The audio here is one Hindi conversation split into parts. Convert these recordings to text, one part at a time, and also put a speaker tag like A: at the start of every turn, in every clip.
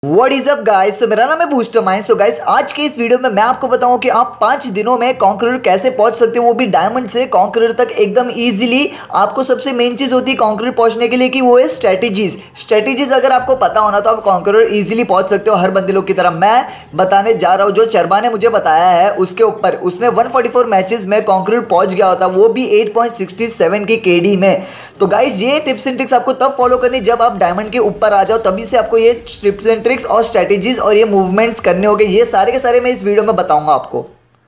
A: What is up guys? तो मेरा नाम है बूस्टर माइंड्स। तो गाइस आज के इस वीडियो में मैं आपको बताऊं कि आप 5 दिनों में कॉन्करर कैसे पहुंच सकते हो, वो भी डायमंड से कॉन्करर तक एकदम इजीली। आपको सबसे मेन चीज होती है कॉन्करर पहुंचने के लिए कि वो है स्ट्रेटेजीज अगर आपको पता होना तो आप कॉन्करर इजीली पहुंच सकते हो हर बंदे लोग की तरह। मैं बताने जा रहा हूँ जो चरबा ने मुझे बताया है उसके ऊपर। उसने 144 मैचेस में कॉन्करर पहुंच गया होता, वो भी 8.67 की केडी में। तो गाइस ये टिप्स एंड ट्रिक्स आपको तब फॉलो करनी जब आप डायमंड के ऊपर आ जाओ, तभी से आपको ये टिप्स एंड ट्रिक्स और स्ट्रेटेजीज और ये मूवमेंट्स करने होंगे। ये सारे के सारे मैं इस वीडियो में बताऊंगा आपको।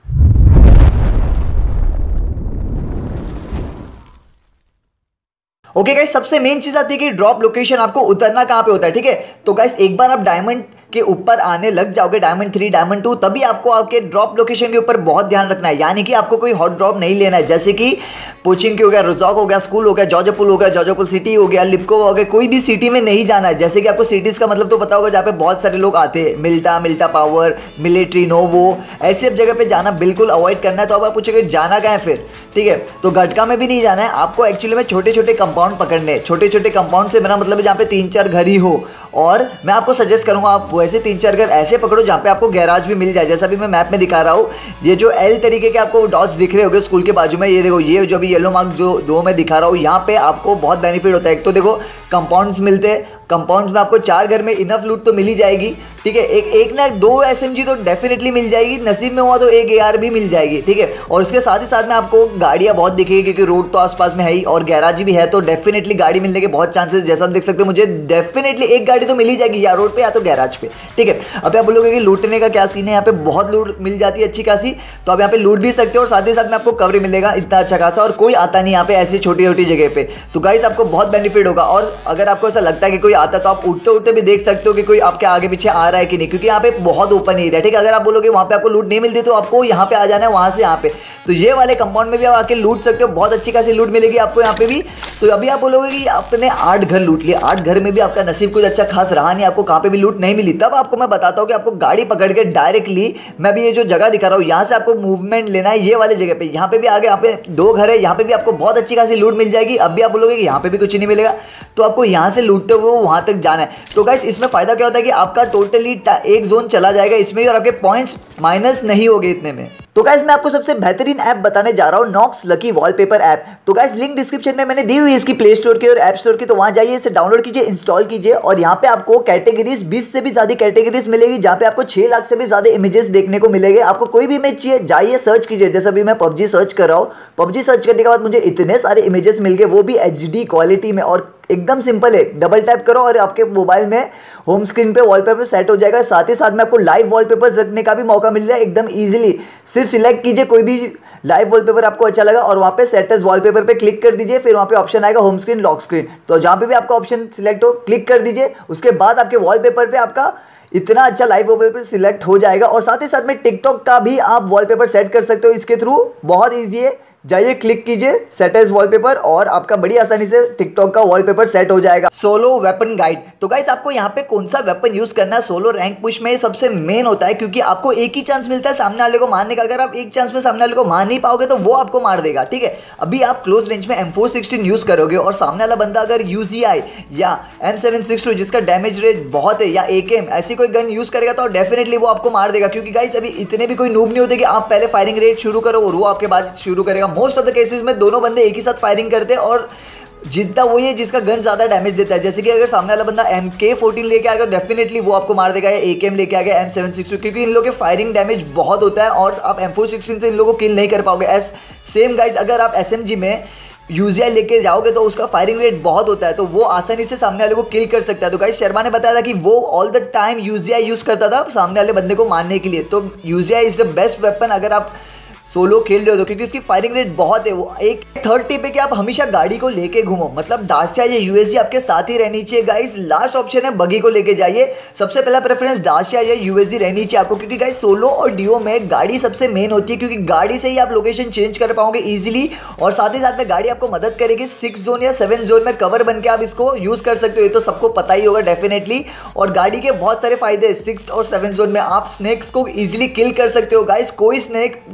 A: ओके गाइस, सबसे मेन चीज आती है कि ड्रॉप लोकेशन, आपको उतरना कहां पे होता है। ठीक है, तो गाइस एक बार आप डायमंड के ऊपर आने लग जाओगे, डायमंड 3 डायमंड 2, तभी आपको आपके ड्रॉप लोकेशन के ऊपर बहुत ध्यान रखना है। यानी कि आपको कोई हॉट ड्रॉप नहीं लेना है, जैसे कि पोचिंग की हो गया, रुजॉक हो गया, स्कूल हो गया, जॉर्जपुल हो गया, जॉर्जपुल सिटी हो गया, लिपको हो गया। कोई भी सिटी में नहीं जाना है। जैसे कि आपको सिटीज का मतलब तो पता होगा जहाँ पे बहुत सारे लोग आते हैं, मिल्टा पावर, मिलिट्री, नोवो, ऐसी जगह पे जाना बिल्कुल अवॉइड करना है। तो अब आप पूछोगे जाना कहाँ है फिर? ठीक है, तो गटका में भी नहीं जाना है आपको। एक्चुअली में छोटे छोटे कंपाउंड पकड़ने, छोटे छोटे कंपाउंड से मेरा मतलब है जहाँ पे 3-4 घर ही हो। और मैं आपको सजेस्ट करूंगा आप वैसे 3-4 घर ऐसे पकड़ो जहाँ पे आपको गैराज भी मिल जाए। जैसा भी मैं मैप में दिखा रहा हूँ, ये जो एल तरीके के आपको डॉट्स दिख रहे होंगे स्कूल के बाजू में, ये देखो, ये जो अभी येलो मार्क जो 2 में दिखा रहा हूँ, यहाँ पे आपको बहुत बेनिफिट होता है। एक तो देखो कंपाउंड्स मिलते हैं, कंपाउंड्स में आपको 4 घर में इनफ लूट तो मिल ही जाएगी। ठीक है, एक ना 2 SMG तो डेफिनेटली मिल जाएगी, नसीब में हुआ तो 1 AR भी मिल जाएगी। ठीक है, और उसके साथ ही साथ में आपको गाड़ियाँ बहुत दिखेगी क्योंकि रोड तो आसपास में है ही और गैराज भी है, तो डेफिनेटली गाड़ी मिलने के बहुत चांसेस। जैसा आप देख सकते हो, मुझे डेफिनेटली एक गाड़ी तो मिल ही जाएगी, या रोड पे या तो गैराज पे। ठीक है, अब आप बोलोगे कि लूटने का क्या सीन है, यहाँ पे बहुत लूट मिल जाती है अच्छी खासी, तो आप यहाँ पे लूट भी सकते हो और साथ ही साथ में आपको कवर मिलेगा इतना अच्छा खासा, और कोई आता नहीं यहाँ पे ऐसी छोटी छोटी जगह पे। तो गाइस आपको बहुत बेनिफिट होगा। और अगर आपको ऐसा लगता है कि कोई आता है तो आप उठते उठते भी देख सकते हो कि कोई आपके आगे पीछे आ रहा है कि नहीं, क्योंकि यहाँ पे बहुत ओपन एरिया। ठीक है, अगर आप बोलोगे वहाँ पे आपको लूट नहीं मिलती तो आपको यहाँ पे आ जाना है, वहाँ से यहाँ पे। तो ये वाले कंपाउंड में भी आप आके लूट सकते हो, बहुत अच्छी खासी लूट मिलेगी आपको यहाँ पे भी। तो अभी आप बोलोगे कि आपने 8 घर लूट लिए, 8 घर में भी आपका नसीब कुछ अच्छा खास रहा नहीं, आपको कहाँ पे भी लूट नहीं मिली, तब आपको मैं बताता हूँ कि आपको गाड़ी पकड़ के डायरेक्टली, मैं भी ये जो जगह दिखा रहा हूँ यहाँ से आपको मूवमेंट लेना है, ये वाले जगह पे। यहाँ पे भी आगे, यहाँ पे 2 घर है, यहाँ पे भी आपको बहुत अच्छी खासी लूट मिल जाएगी। अब भी आप बोलोगे कि यहाँ पे भी कुछ नहीं मिलेगा, तो आपको यहाँ से लूटते हुए वहाँ तक जाना है। तो गाइस इसमें फायदा क्या होता है कि आपका टोटली एक जोन चला जाएगा इसमें, और आपके पॉइंट्स माइनस नहीं होंगे इतने में। तो गाइस मैं आपको सबसे बेहतरीन ऐप बताने जा रहा हूं, नॉक्स लकी वॉलपेपर ऐप। तो गाइस लिंक डिस्क्रिप्शन में मैंने दी हुई है इसकी प्ले स्टोर की और ऐप स्टोर की, तो वहां जाइए, इसे डाउनलोड कीजिए, इंस्टॉल कीजिए। और यहाँ पे आपको कैटेगरीज 20 से भी ज्यादा कैटेगरीज मिलेगी, जहाँ पे आपको 6 लाख से भी ज्यादा इमेजेस देखने को मिलेंगे। आपको कोई भी इमेज चाहिए, जाइए सर्च कीजिए। जैसे अभी मैं पबजी सर्च कर रहा हूँ, पबजी सर्च करने के बाद मुझे इतने सारे इमेजेस मिल गए, वो भी HD क्वालिटी में, और एकदम सिंपल है। डबल टैप करो और आपके मोबाइल में होम स्क्रीन पे वॉलपेपर सेट हो जाएगा। साथ ही साथ में आपको लाइव वॉलपेपर्स रखने का भी मौका मिल रहा है एकदम इजीली। सिर्फ सिलेक्ट कीजिए कोई भी लाइव वॉलपेपर आपको अच्छा लगा और वहाँ पे सेट एज वॉलपेपर पे क्लिक कर दीजिए। फिर वहाँ पे ऑप्शन आएगा होम स्क्रीन, लॉक स्क्रीन, तो जहाँ पे भी आपका ऑप्शन सिलेक्ट हो क्लिक कर दीजिए। उसके बाद आपके वॉलपेपर पे आपका इतना अच्छा लाइव वॉलपेपर सिलेक्ट हो जाएगा। और साथ ही साथ में टिकटॉक का भी आप वॉलपेपर सेट कर सकते हो इसके थ्रू, बहुत ईजी है। जाइए क्लिक कीजिए सेट एज वॉलपेपर और आपका बड़ी आसानी से टिकटॉक का वॉलपेपर सेट हो जाएगा। Solo weapon guide. तो गाइस आपको यहाँ पे कौन सा वेपन यूज करना है सोलो रैंक पुश में, सबसे मेन होता है, क्योंकि आपको एक ही चांस मिलता है सामने वाले को मारने का। अगर आप एक चांस में सामने वाले को मार नहीं पाओगे तो वो आपको मार देगा। ठीक है, अभी आप क्लोज रेंज में M416 यूज करोगे और सामने वाला बंदा अगर UZI या M762 जिसका डैमेज रेट बहुत है, या AKM ऐसी कोई गन यूज करेगा तो डेफिनेटली वो आपको मार देगा। क्योंकि गाइस अभी इतने भी कोई नूब नहीं होते कि आप पहले फायरिंग रेट शुरू करो और वो आपके बाद शुरू करेगा। मोस्ट ऑफ द केसेस में दोनों बंदे एक ही साथ फायरिंग करते हैं और जीतता वही है जिसका गन ज्यादा डैमेज देता है। जैसे कि अगर सामने वाला बंदा MK14 लेके आएगा डेफिनेटली वो आपको मार देगा, या AKM लेके आ गया M762, क्योंकि इन लोगों के फायरिंग डैमेज बहुत होता है और आप M416 से इन लोगों को किल नहीं कर पाओगे। सेम गाइस अगर आप SMG में UZI लेके जाओगे तो उसका फायरिंग रेट बहुत होता है, तो वो आसानी से सामने वाले को किल कर सकता है। तो गाइस शर्मा ने बताया था कि वो all the time UZI use करता था सामने वाले बंदे को मारने के लिए। तो UZI is the best weapon अगर आप सोलो खेल रहे हो तो, क्योंकि उसकी फायरिंग रेट बहुत है। वो एक थर्ड टिप है कि आप हमेशा गाड़ी को लेके घूमो, मतलब डासिया या USG आपके साथ ही रहनी चाहिए। गाइस लास्ट ऑप्शन है बगी को लेके जाइए, सबसे पहला प्रेफरेंस डासिया या USG रहनी चाहिए आपको, क्योंकि गाइस सोलो और डिओ में गाड़ी सबसे मेन होती है, क्योंकि गाड़ी से ही आप लोकेशन चेंज कर पाओगे इजीली। और साथ ही साथ में गाड़ी आपको मदद करेगी 6 जोन या 7 जोन में कवर बन के आप इसको यूज कर सकते हो, ये तो सबको पता ही होगा डेफिनेटली। और गाड़ी के बहुत सारे फायदे, 6 और 7 जोन में आप स्नेक्स को इजीली किल कर सकते हो। गाइस कोई स्नेक पूरा का पूरा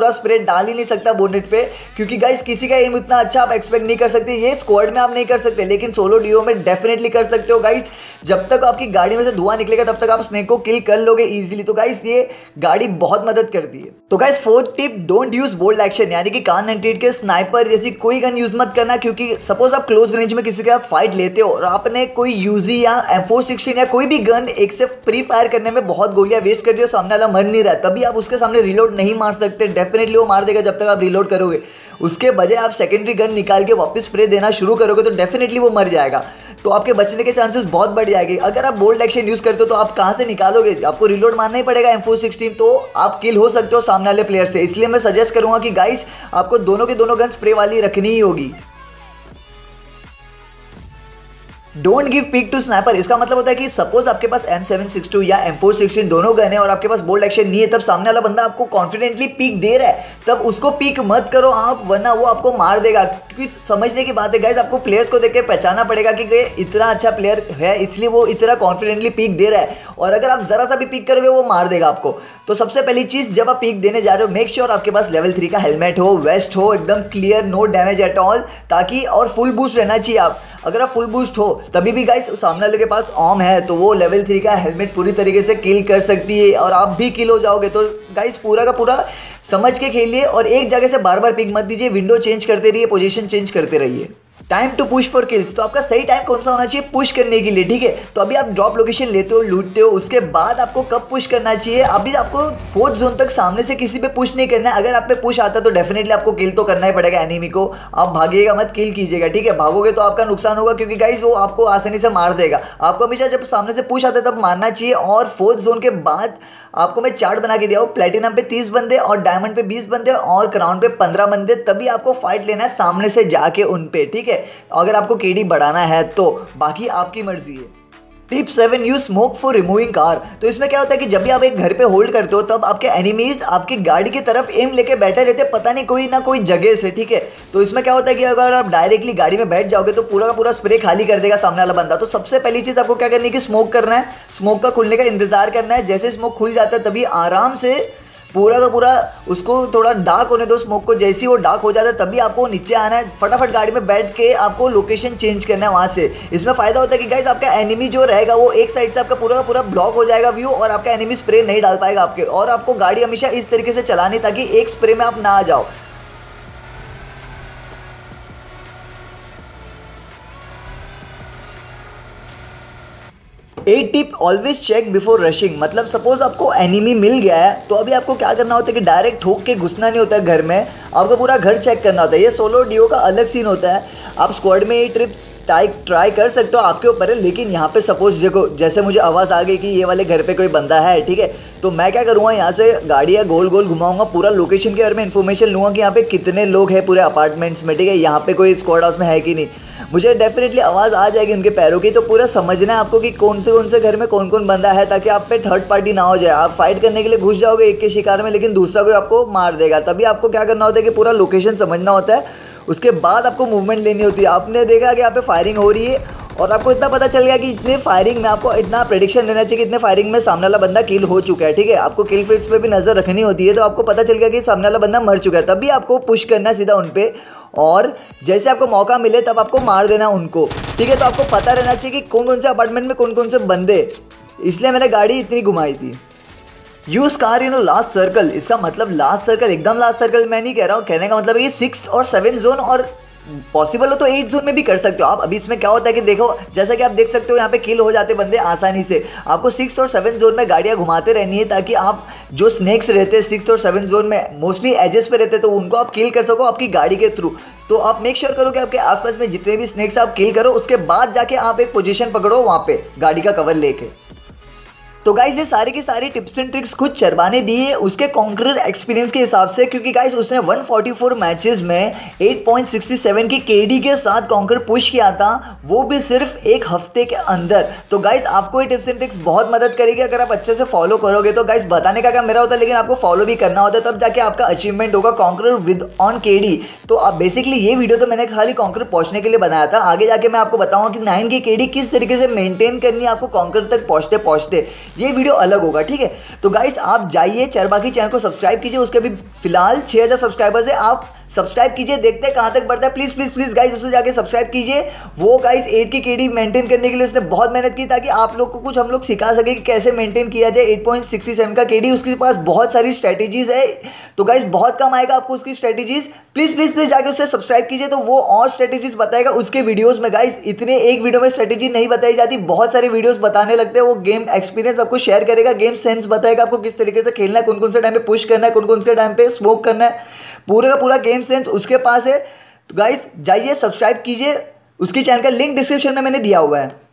A: पूरा स्प्रे डाल ही नहीं सकता बोनेट पे, क्योंकि गाइस किसी का एम इतना अच्छा आप एक्सपेक्ट नहीं कर सकते। ये स्क्वाड में आप नहीं कर सकते, लेकिन सोलो डीओ में डेफिनेटली कर सकते हो गाइस। जब तक आपकी गाड़ी में से धुआं निकलेगा तब तक आप स्नेक को किल कर लोगे इजीली। तो गाइस ये गाड़ी बहुत मदद करती है। तो guys fourth tip, don't use bold action, यानी कि कार 98 के स्नाइपर जैसी कोई गन यूज मत करना, क्योंकि सपोज आप क्लोज रेंज में किसी के साथ फाइट लेते हो और आपने कोई यूजी या M416 या कोई भी गन एक से फ्री फायर करने में बहुत गोलियां वेस्ट कर दी और सामने वाला मर नहीं रहा, तभी आप उसके सामने रिलोड नहीं मार सकते। डेफिनेटली वो मार देगा जब तक आप रिलोड करोगे। उसके बजाय आप सेकेंडरी गन निकाल के वापस स्प्रे देना शुरू करोगे तो डेफिनेटली वो मर जाएगा, तो आपके बचने के चांसेस बहुत बढ़ जाएंगे। अगर आप बोल्ड एक्शन यूज करते हो तो आप कहां से निकालोगे, आपको रिलोड मारना ही पड़ेगा M416, तो आप किल हो सकते हो सामने वाले प्लेयर से। इसलिए मैं सजेस्ट करूंगा कि गाइस आपको दोनों के दोनों गन स्प्रे वाली रखनी ही होगी। Don't give peek to sniper, इसका मतलब होता है कि सपोज आपके पास M762 या M416 दोनों गन है और आपके पास बोल्ड एक्शन नहीं है, तब सामने वाला बंदा आपको कॉन्फिडेंटली पीक दे रहा है, तब उसको पीक मत करो आप, वरना वो आपको मार देगा। क्योंकि समझने की बात है गाइस, आपको प्लेयर्स को देख के पहचानना पड़ेगा कि ये इतना अच्छा प्लेयर है, इसलिए वो इतना कॉन्फिडेंटली पीक दे रहा है, और अगर आप जरा सा भी पीक करोगे वो मार देगा आपको। तो सबसे पहली चीज, जब आप पीक देने जा रहे हो मेक श्योर आपके पास लेवल 3 का हेलमेट हो, वेस्ट हो, एकदम clear, no damage at all, ताकि और फुल बूस्ट रहना चाहिए। आप अगर आप फुल बूस्ट हो तभी भी गाइस सामने वाले के पास ऑम है तो वो लेवल 3 का हेलमेट पूरी तरीके से किल कर सकती है और आप भी किल हो जाओगे। तो गाइस पूरा का पूरा समझ के खेलिए और एक जगह से बार बार पिक मत दीजिए, विंडो चेंज करते रहिए, पोजीशन चेंज करते रहिए। Time to push for kills, तो आपका सही टाइम कौन सा होना चाहिए पुश करने के लिए, ठीक है। तो अभी आप ड्रॉप लोकेशन लेते हो, लूटते हो, उसके बाद आपको कब पुश करना चाहिए, अभी आपको 4th जोन तक सामने से किसी पे पुश नहीं करना है। अगर आप पे पुश आता है तो डेफिनेटली आपको किल तो करना ही पड़ेगा एनिमी को, आप भागिएगा मत, किल कीजिएगा, ठीक है। भागोगे तो आपका नुकसान होगा क्योंकि गाइस वो आपको आसानी से मार देगा। आपको हमेशा जब सामने से पुश आता है तब मारना चाहिए। और 4th जोन के बाद आपको मैं चार्ट बना के दिया हूँ, प्लेटिनम पे 30 बंदे और डायमंड पे 20 बंदे और क्राउन पे 15 बंदे, तभी आपको फाइट लेना है सामने से जाके उन पे, ठीक है। अगर आपको केडी बढ़ाना है तो, बाकी आपकी मर्जी है। Tip 7, use smoke for removing car. तो इसमें क्या होता है कि जब भी आप एक घर पे होल्ड करते हो तब आपके एनिमीज आपकी गाड़ी की तरफ एम लेके बैठे रहते हैं, पता नहीं कोई ना कोई जगह से, ठीक है। तो इसमें क्या होता है कि अगर आप डायरेक्टली गाड़ी में बैठ जाओगे तो पूरा का पूरा स्प्रे खाली कर देगा सामने वाला बंदा। तो सबसे पहली चीज आपको क्या करनी है कि स्मोक करना है, स्मोक का खुलने का इंतजार करना है। जैसे स्मोक खुल जाता है तभी आराम से पूरा का पूरा उसको थोड़ा डार्क होने दो स्मोक को, जैसे ही वो डार्क हो जाता है तभी आपको नीचे आना है, फटाफट गाड़ी में बैठ के आपको लोकेशन चेंज करना है वहाँ से। इसमें फायदा होता है कि गाइस आपका एनिमी जो रहेगा वो एक साइड से आपका पूरा का पूरा ब्लॉक हो जाएगा व्यू, और आपका एनिमी स्प्रे नहीं डाल पाएगा आपके, और आपको गाड़ी हमेशा इस तरीके से चलानी ताकि एक स्प्रे में आप ना आ जाओ। एक tip, always check before rushing, मतलब सपोज आपको एनिमी मिल गया है तो अभी आपको क्या करना होता है कि डायरेक्ट ठोक के घुसना नहीं होता है घर में, आपको पूरा घर चेक करना होता है। ये सोलो डीओ का अलग सीन होता है, आप स्क्वाड में ये ट्रिप्स ट्राई कर सकते हो, आपके ऊपर है। लेकिन यहाँ पे सपोज देखो, जैसे मुझे आवाज़ आ गई कि ये वाले घर पे कोई बंदा है, ठीक है, तो मैं क्या करूँगा, यहाँ से गाड़ियाँ गोल गोल घुमाऊंगा, पूरा लोकेशन के बारे में इन्फॉर्मेशन लूँगा कि यहाँ पे कितने लोग हैं पूरे अपार्टमेंट्स में, ठीक है, यहाँ पे कोई स्क्वाड हाउस में है कि नहीं। मुझे डेफिनेटली आवाज़ आ जाएगी उनके पैरों की, तो पूरा समझना है आपको कि कौन से घर में कौन कौन बंदा है, ताकि आप पे थर्ड पार्टी ना हो जाए। आप फाइट करने के लिए घुस जाओगे एक के शिकार में, लेकिन दूसरा कोई आपको मार देगा। तभी आपको क्या करना होता है कि पूरा लोकेशन समझना होता है, उसके बाद आपको मूवमेंट लेनी होती है। आपने देखा कि यहाँ पे फायरिंग हो रही है और आपको इतना पता चल गया कि इतने फायरिंग में आपको इतना प्रेडिक्शन लेना चाहिए कि इतने फायरिंग में सामने वाला बंदा किल हो चुका है, ठीक है। आपको किल फील्ड्स पे भी नज़र रखनी होती है, तो आपको पता चल गया कि सामने वाला बंदा मर चुका है, तभी आपको पुश करना है सीधा उन पे, और जैसे आपको मौका मिले तब आपको मार देना उनको, ठीक है। तो आपको पता रहना चाहिए कि कौन से अपार्टमेंट में कौन से बंदे, इसलिए मैंने गाड़ी इतनी घुमाई थी। Use car in last circle, इसका मतलब लास्ट सर्कल, एकदम लास्ट सर्कल मैं नहीं कह रहा हूँ, कहने का मतलब ये 6th और 7th जोन, और पॉसिबल हो तो 8th जोन में भी कर सकते हो आप। अभी इसमें क्या होता है कि देखो, जैसा कि आप देख सकते हो यहाँ पे किल हो जाते बंदे आसानी से। आपको 6th और 7th जोन में गाड़ियाँ घुमाते रहनी है, ताकि आप जो स्नेक्स रहते हैं 6th और 7th जोन में मोस्टली एजेस पे रहते हैं, तो उनको आप किल कर सको आपकी गाड़ी के थ्रू। तो आप मेक श्योर करो कि आपके आसपास में जितने भी स्नेक्स आप किल करो, उसके बाद जाके आप एक पोजीशन पकड़ो वहाँ पे गाड़ी का कवर लेके। तो गाइस ये सारी की सारी टिप्स एंड ट्रिक्स खुद चरबा ने दी है उसके कॉन्करर एक्सपीरियंस के हिसाब से, क्योंकि गाइस उसने 144 मैचेस में 8.67 की केडी के साथ कॉन्कर पुश किया था, वो भी सिर्फ एक हफ्ते के अंदर। तो गाइस आपको ये टिप्स एंड ट्रिक्स बहुत मदद करेगी अगर आप अच्छे से फॉलो करोगे। तो गाइस बताने का काम मेरा होता है, लेकिन आपको फॉलो भी करना होता है, तब जाके आपका अचीवमेंट होगा कॉन्करर विद ऑन केडी। तो आप बेसिकली ये वीडियो तो मैंने खाली कॉन्करर पहुंचने के लिए बनाया था, आगे जाके मैं आपको बताऊंगा कि 9 की केडी किस तरीके से मेंटेन करनी है आपको कॉन्करर तक पहुंचते पहुंचते। ये वीडियो अलग होगा, ठीक है। तो गाइस आप जाइए चरबाकी चैनल को सब्सक्राइब कीजिए, उसके भी फिलहाल 6000 सब्सक्राइबर्स है, आप सब्सक्राइब कीजिए, देखते हैं कहाँ तक बढ़ता है। प्लीज प्लीज प्लीज गाइस उससे जाके सब्सक्राइब कीजिए। वो गाइस 8 की केडी मेंटेन करने के लिए उसने बहुत मेहनत की, ताकि आप लोग को कुछ हम लोग सिखा सके कि कैसे मेंटेन किया जाए 8.67 का केडी। उसके पास बहुत सारी स्ट्रेटेजीज है, तो गाइस बहुत कम आएगा आपको उसकी स्ट्रेटेजीज। प्लीज प्लीज प्लीज जाके उससे सब्सक्राइब कीजिए, तो वो और स्ट्रेटेजीज बताएगा उसके वीडियोस में। गाइस इतने एक वीडियो में स्ट्रेटेजी नहीं बताई जाती, बहुत सारे वीडियोस बताने लगते हैं। वो गेम एक्सपीरियंस आपको शेयर करेगा, गेम सेंस बताएगा आपको किस तरीके से खेलना है, कौन कौन से टाइम पे पुश करना है, कौन कौन से टाइम पे स्मोक करना है, पूरे का पूरा गेम सेंस उसके पास है। तो गाइस जाइए सब्सक्राइब कीजिए, उसकी चैनल का लिंक डिस्क्रिप्शन में मैंने दिया हुआ है।